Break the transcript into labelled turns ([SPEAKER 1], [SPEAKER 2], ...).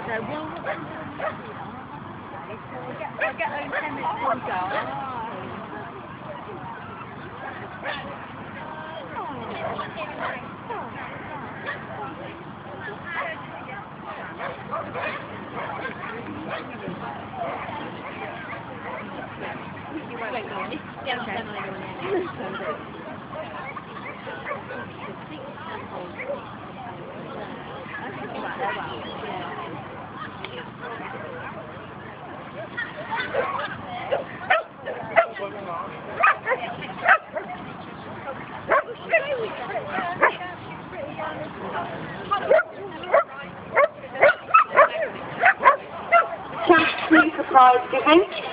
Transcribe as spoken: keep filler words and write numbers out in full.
[SPEAKER 1] So we'll, we'll get, I'll get those ten minutes on go. You won't go on this. Yeah, okay.
[SPEAKER 2] Surprise giving.